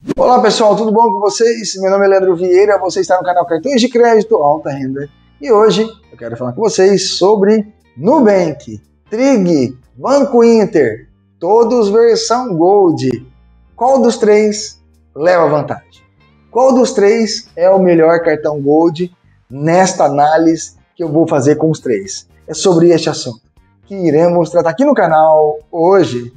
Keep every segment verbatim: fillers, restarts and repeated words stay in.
Olá pessoal, tudo bom com vocês? Meu nome é Leandro Vieira, você está no canal Cartões de Crédito Alta Renda. E hoje eu quero falar com vocês sobre Nubank, Trig, Banco Inter, todos versão Gold. Qual dos três leva vantagem? Qual dos três é o melhor cartão Gold nesta análise que eu vou fazer com os três? É sobre este assunto que iremos tratar aqui no canal hoje.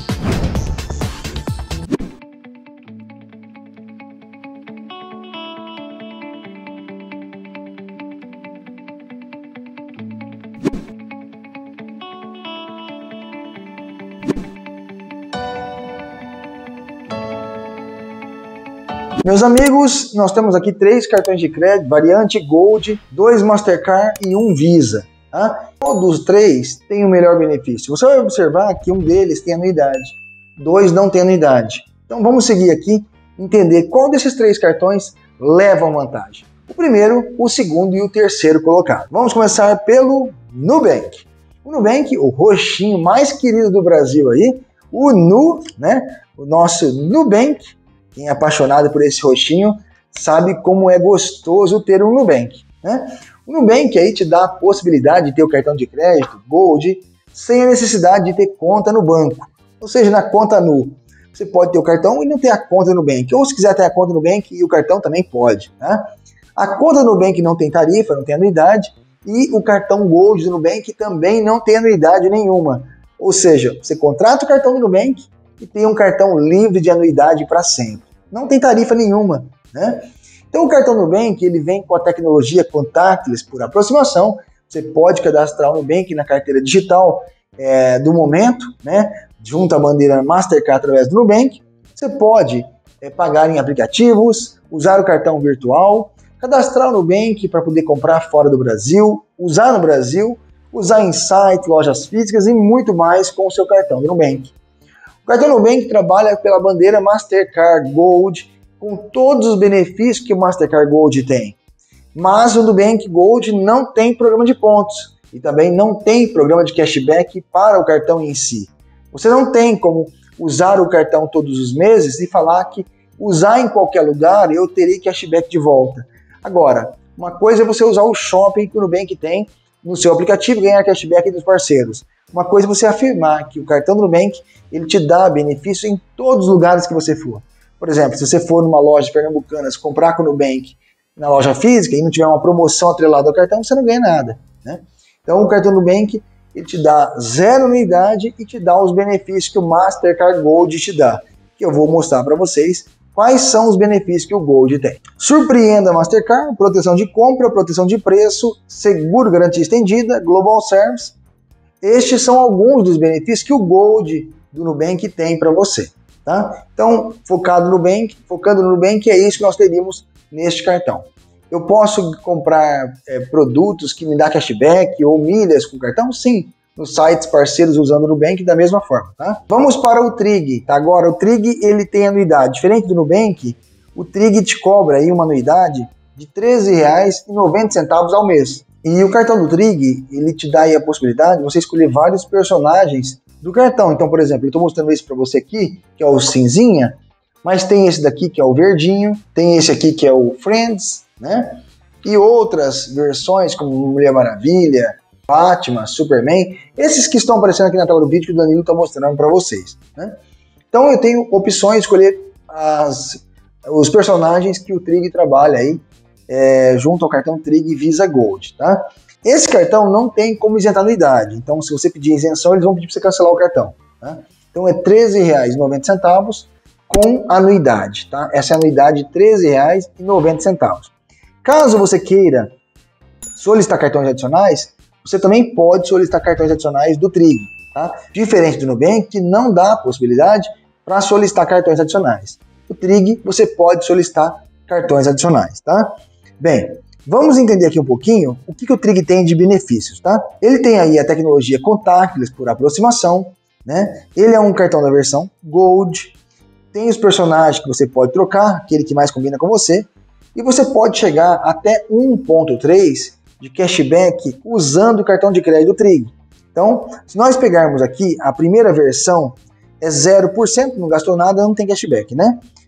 Meus amigos, nós temos aqui três cartões de crédito, variante Gold, dois Mastercard e um Visa. Tá? Todos os três têm o melhor benefício. Você vai observar que um deles tem anuidade, dois não tem anuidade. Então vamos seguir aqui, entender qual desses três cartões levam vantagem. O primeiro, o segundo e o terceiro colocado. Vamos começar pelo Nubank. O Nubank, o roxinho mais querido do Brasil aí, o Nu, né? O nosso Nubank. Quem é apaixonado por esse roxinho sabe como é gostoso ter um Nubank, né? O Nubank aí te dá a possibilidade de ter o cartão de crédito Gold sem a necessidade de ter conta no banco. Ou seja, na conta Nu, você pode ter o cartão e não ter a conta no Nubank. Ou se quiser ter a conta no Nubank e o cartão também pode, tá? A conta no Nubank não tem tarifa, não tem anuidade, e o cartão Gold do Nubank também não tem anuidade nenhuma. Ou seja, você contrata o cartão do Nubank e tem um cartão livre de anuidade para sempre. Não tem tarifa nenhuma, né? Então o cartão Nubank, ele vem com a tecnologia contactless por aproximação. Você pode cadastrar o Nubank na carteira digital é, do momento, né? Junto à bandeira Mastercard através do Nubank. Você pode é, pagar em aplicativos, usar o cartão virtual, cadastrar o Nubank para poder comprar fora do Brasil, usar no Brasil, usar em site, lojas físicas e muito mais com o seu cartão do Nubank. O cartão Nubank trabalha pela bandeira Mastercard Gold, com todos os benefícios que o Mastercard Gold tem. Mas o Nubank Gold não tem programa de pontos e também não tem programa de cashback para o cartão em si. Você não tem como usar o cartão todos os meses e falar que usar em qualquer lugar eu terei cashback de volta. Agora, uma coisa é você usar o shopping que o Nubank tem no seu aplicativo e ganhar cashback dos parceiros. Uma coisa é você afirmar que o cartão do Nubank ele te dá benefício em todos os lugares que você for. Por exemplo, se você for numa loja de Pernambucanas comprar com o Nubank na loja física e não tiver uma promoção atrelada ao cartão, você não ganha nada, né? Então o cartão Nubank ele te dá zero anuidade e te dá os benefícios que o Mastercard Gold te dá, que eu vou mostrar para vocês quais são os benefícios que o Gold tem. Surpreenda a Mastercard, proteção de compra, proteção de preço, seguro garantia estendida, Global Service. Estes são alguns dos benefícios que o Gold do Nubank tem para você, tá? Então, focado no Nubank, focando no Nubank, é isso que nós teríamos neste cartão. Eu posso comprar é, produtos que me dá cashback ou milhas com cartão? Sim, nos sites parceiros usando o Nubank da mesma forma, tá? Vamos para o Trig, tá? Agora, o Trig, ele tem anuidade. Diferente do Nubank, o Trig te cobra aí uma anuidade de treze reais e noventa centavos ao mês. E o cartão do Trig, ele te dá aí a possibilidade de você escolher vários personagens do cartão. Então, por exemplo, eu estou mostrando esse para você aqui, que é o cinzinha, mas tem esse daqui que é o verdinho, tem esse aqui que é o Friends, né? E outras versões como Mulher Maravilha, Batman, Superman, esses que estão aparecendo aqui na tela do vídeo que o Danilo está mostrando para vocês, né? Então eu tenho opções de escolher as, os personagens que o Trig trabalha aí, É, junto ao cartão Trig Visa Gold, tá? Esse cartão não tem como isentar anuidade, então se você pedir isenção, eles vão pedir para você cancelar o cartão, tá? Então é treze reais e noventa centavos com anuidade, tá? Essa é a anuidade de treze reais e noventa centavos. Caso você queira solicitar cartões adicionais, você também pode solicitar cartões adicionais do Trig, tá? Diferente do Nubank, que não dá a possibilidade para solicitar cartões adicionais. O Trig, você pode solicitar cartões adicionais, tá? Bem, vamos entender aqui um pouquinho o que, que o Trig tem de benefícios, tá? Ele tem aí a tecnologia contactless por aproximação, né? Ele é um cartão da versão Gold, tem os personagens que você pode trocar, aquele que mais combina com você, e você pode chegar até um ponto três de cashback usando o cartão de crédito do Trig. Então, se nós pegarmos aqui a primeira versão, é zero por cento, não gastou nada, não tem cashback, né?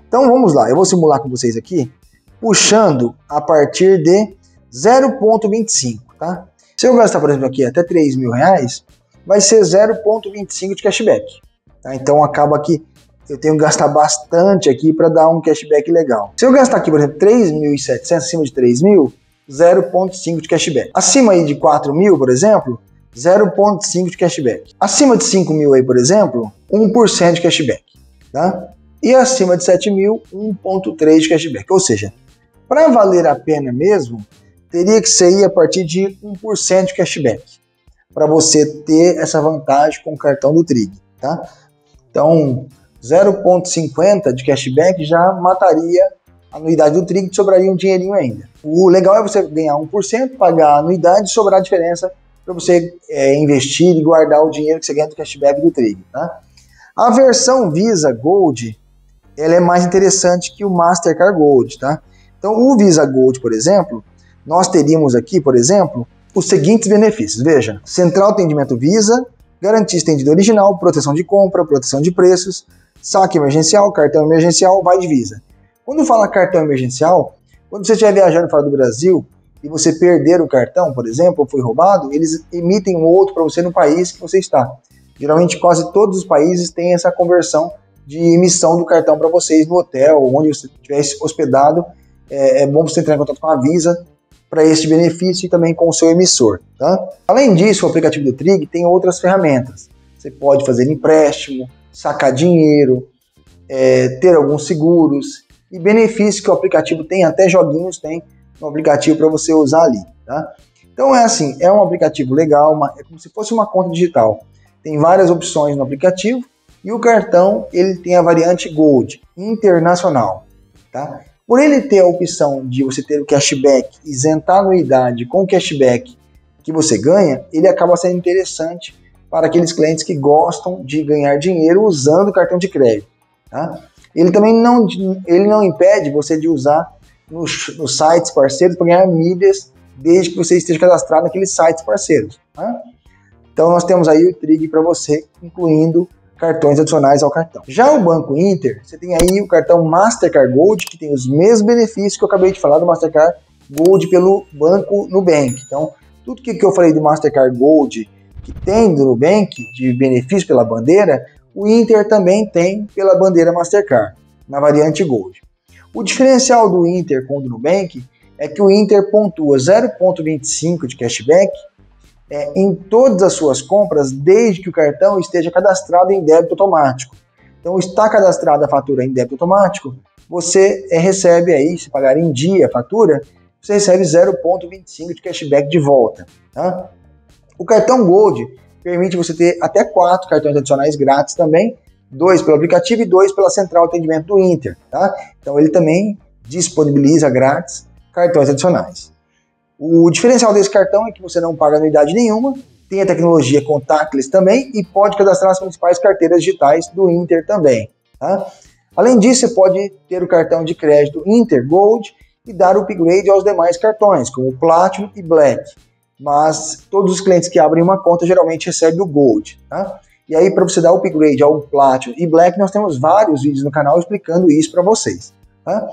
Então vamos lá, eu vou simular com vocês aqui, puxando a partir de zero vírgula vinte e cinco, tá? Se eu gastar, por exemplo, aqui até três mil reais, vai ser zero vírgula vinte e cinco de cashback. Tá? Então acaba que eu tenho que gastar bastante aqui para dar um cashback legal. Se eu gastar aqui, por exemplo, três mil e setecentos, acima de três mil, zero vírgula cinco de cashback. Acima aí de quatro mil, por exemplo, zero vírgula cinco de cashback. Acima de cinco mil aí, por exemplo, um por cento de cashback. Tá? E acima de sete mil, um vírgula três de cashback. Ou seja, para valer a pena mesmo, teria que ser a partir de um por cento de cashback, para você ter essa vantagem com o cartão do Trig, tá? Então, zero vírgula cinquenta de cashback já mataria a anuidade do Trig, sobraria um dinheirinho ainda. O legal é você ganhar um por cento, pagar a anuidade e sobrar a diferença para você é, investir e guardar o dinheiro que você ganha do cashback do Trig, tá? A versão Visa Gold, ela é mais interessante que o Mastercard Gold, tá? Então, o Visa Gold, por exemplo, nós teríamos aqui, por exemplo, os seguintes benefícios. Veja, Central Atendimento Visa, garantia estendida original, proteção de compra, proteção de preços, saque emergencial, cartão emergencial, vai de Visa. Quando fala cartão emergencial, quando você estiver viajando fora do Brasil e você perder o cartão, por exemplo, ou foi roubado, eles emitem um outro para você no país que você está. Geralmente, quase todos os países têm essa conversão de emissão do cartão para vocês no hotel, onde você estiver hospedado. É, é bom você entrar em contato com a Visa para este benefício e também com o seu emissor. Tá? Além disso, o aplicativo do Trig tem outras ferramentas. Você pode fazer empréstimo, sacar dinheiro, é, ter alguns seguros e benefícios que o aplicativo tem, até joguinhos tem no aplicativo para você usar ali. Tá? Então é assim, é um aplicativo legal, uma, é como se fosse uma conta digital. Tem várias opções no aplicativo e o cartão ele tem a variante Gold, internacional. Tá? Por ele ter a opção de você ter o cashback, isentar a anuidade com o cashback que você ganha, ele acaba sendo interessante para aqueles clientes que gostam de ganhar dinheiro usando o cartão de crédito. Tá? Ele também não, ele não impede você de usar nos, nos sites parceiros para ganhar milhas, desde que você esteja cadastrado naqueles sites parceiros. Tá? Então nós temos aí o Trig para você, incluindo cartões adicionais ao cartão. Já o Banco Inter, você tem aí o cartão Mastercard Gold, que tem os mesmos benefícios que eu acabei de falar do Mastercard Gold pelo Banco Nubank. Então, tudo que eu falei do Mastercard Gold, que tem do Nubank, de benefício pela bandeira, o Inter também tem pela bandeira Mastercard, na variante Gold. O diferencial do Inter com o do Nubank é que o Inter pontua zero vírgula vinte e cinco de cashback É, em todas as suas compras, desde que o cartão esteja cadastrado em débito automático. Então, está cadastrada a fatura em débito automático, você é, recebe aí, se pagar em dia a fatura, você recebe zero vírgula vinte e cinco de cashback de volta. Tá? O cartão Gold permite você ter até quatro cartões adicionais grátis também, dois pelo aplicativo e dois pela central de atendimento do Inter. Tá? Então, ele também disponibiliza grátis cartões adicionais. O diferencial desse cartão é que você não paga anuidade nenhuma, tem a tecnologia contactless também e pode cadastrar as principais carteiras digitais do Inter também. Tá? Além disso, você pode ter o cartão de crédito Inter Gold e dar o upgrade aos demais cartões, como o Platinum e Black. Mas todos os clientes que abrem uma conta geralmente recebem o Gold. Tá? E aí, para você dar o upgrade ao Platinum e Black, nós temos vários vídeos no canal explicando isso para vocês. Tá?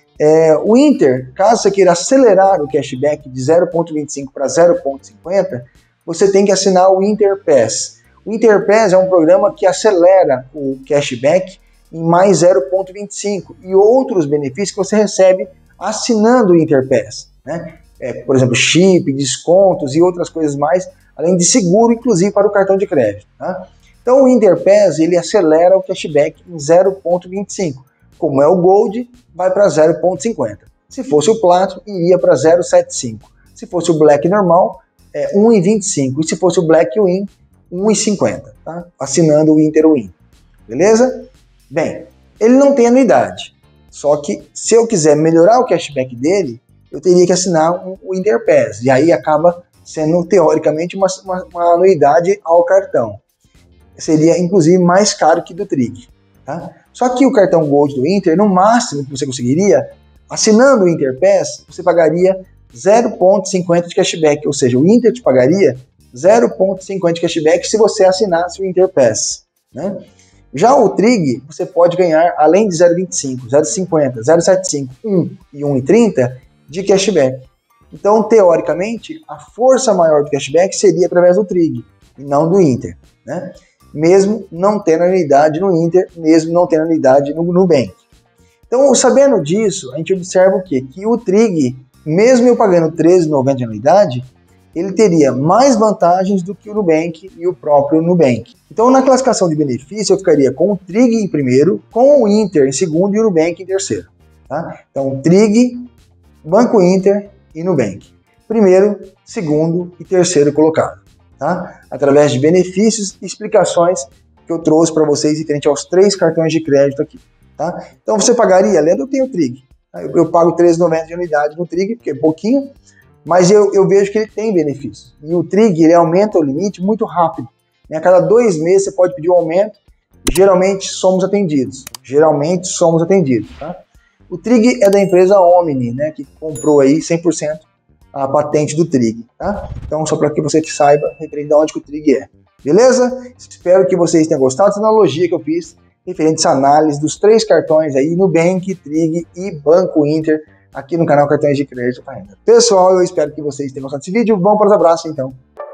É, o Inter, caso você queira acelerar o cashback de zero vírgula vinte e cinco para zero vírgula cinquenta, você tem que assinar o Inter Pass. O Inter Pass é um programa que acelera o cashback em mais zero vírgula vinte e cinco e outros benefícios que você recebe assinando o Inter Pass. Né? É, por exemplo, chip, descontos e outras coisas mais, além de seguro, inclusive para o cartão de crédito. Tá? Então o Inter Pass ele acelera o cashback em zero vírgula vinte e cinco. Como é o Gold, vai para zero vírgula cinquenta. Se fosse o Platinum, iria para zero vírgula setenta e cinco. Se fosse o Black normal, é um vírgula vinte e cinco. E se fosse o Black Win, um vírgula cinquenta. Tá? Assinando o Inter Win. Beleza? Bem, ele não tem anuidade. Só que se eu quiser melhorar o cashback dele, eu teria que assinar um, o Inter Pass. E aí acaba sendo, teoricamente, uma, uma, uma anuidade ao cartão. Seria, inclusive, mais caro que do Trig. Tá? Só que o cartão Gold do Inter, no máximo que você conseguiria, assinando o Inter Pass, você pagaria zero vírgula cinquenta de cashback, ou seja, o Inter te pagaria zero vírgula cinquenta de cashback se você assinasse o Inter Pass. Né? Já o Trig, você pode ganhar, além de zero vírgula vinte e cinco, zero vírgula cinquenta, zero vírgula setenta e cinco, um e um vírgula trinta de cashback. Então, teoricamente, a força maior do cashback seria através do Trig e não do Inter, né? Mesmo não tendo anuidade no Inter, mesmo não tendo anuidade no Nubank. Então, sabendo disso, a gente observa o quê? Que o Trig, mesmo eu pagando treze reais e noventa centavos de anuidade, ele teria mais vantagens do que o Nubank e o próprio Nubank. Então, na classificação de benefício, eu ficaria com o Trig em primeiro, com o Inter em segundo e o Nubank em terceiro. Tá? Então, Trig, Banco Inter e Nubank. Primeiro, segundo e terceiro colocado. Tá? Através de benefícios e explicações que eu trouxe para vocês referente aos três cartões de crédito aqui. Tá? Então, você pagaria, lembra, eu tenho o Trig. Eu, eu pago treze reais e noventa centavos de anuidade no Trig, porque é pouquinho, mas eu, eu vejo que ele tem benefícios. E o Trig, ele aumenta o limite muito rápido. A cada dois meses você pode pedir um aumento, geralmente somos atendidos. Geralmente somos atendidos. Tá? O Trig é da empresa Omni, né, que comprou aí cem por cento a patente do Trig. Tá? Então, só para que você saiba referente de onde que o Trig é. Beleza? Espero que vocês tenham gostado dessa analogia que eu fiz referente à análise dos três cartões aí, Nubank, Trig e Banco Inter, aqui no canal Cartões de Crédito para Renda. Pessoal, eu espero que vocês tenham gostado desse vídeo. Vamos para os abraços, então.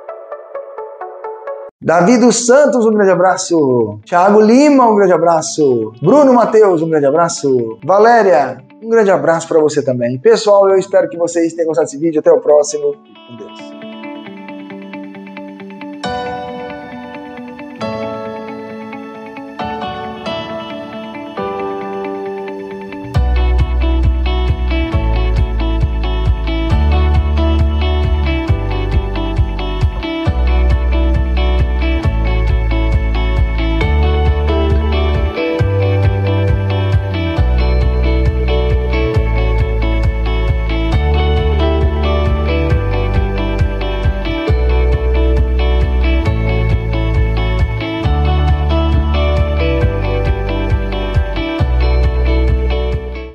Davi dos Santos, um grande abraço. Thiago Lima, um grande abraço. Bruno Matheus, um grande abraço. Valéria, um grande abraço para você também. Pessoal, eu espero que vocês tenham gostado desse vídeo. Até o próximo. Com Deus.